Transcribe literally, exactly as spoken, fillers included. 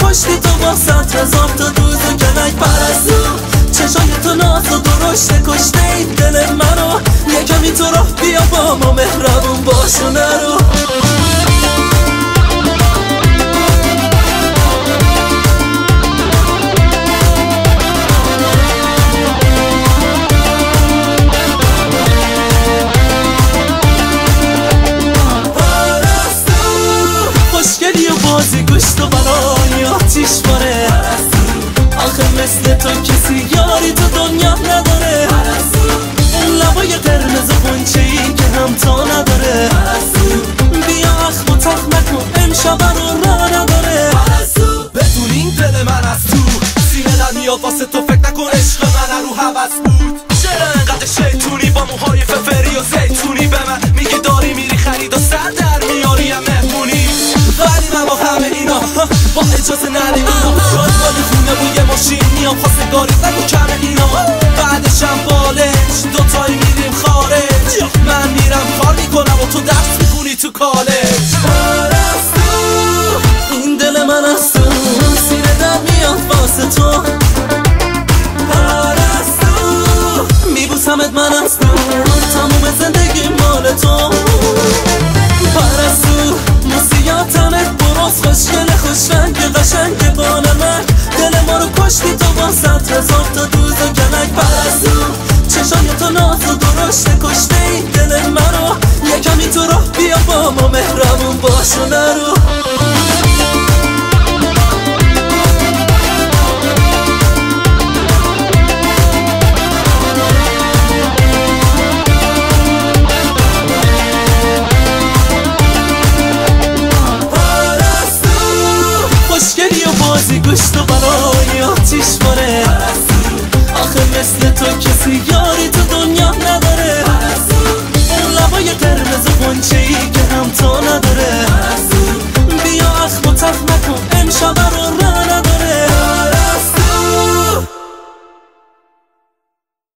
کشتی تو با صد هزار تا دوز و کلک. پرستو چشای تو ناز و درشت کشته این دل منو، یه کمی تو راه بیا با ما مهربون باش و نرو. خوشگلی و بازی گوشت و برای آتیش باره. آخه مثل تو کسی یاری تو دنیا نداره. اون لبای قرمز و غنچه‌ای که هم تا نداره. بیا اخم و تخم نکن امشب رو را نداره. بدون این دل من از تو سینه در میاد واسه تو، فکر نکن عشق من رو هوس بود. چرا انقدر شیطونی با موهای ففری و زیتونی به من میگی داری میری خرید و سر در میاری هم مهمونی. ولی من با همه اینا با اجازه نده اینا شاید بالی خونه و یه ماشین میام خواستگاری نگو کمه اینا. بعدشم بالش دوتایی میریم خارج، من میرم کار میکنم و تو درس میخونی تو کالج. پرستو این دل من از تو سینه در میاد واسه تو. پرستو میبوسمت من از تو تموم زندگی مال تو. پرستو موسیاتمت براز خوشگل خوشرنگ قشنگ بانمک، دل ما رو کشتی تو با صد هزار تا دوز و کلک. پرستو چشای تو ناز و درشت کشته این دل منو، یه کمی تو راه بیا با ما مهربون باش و نرو. خوشگلی و بازی گوشت و برای آتیش باره. آخه مثل تو کسی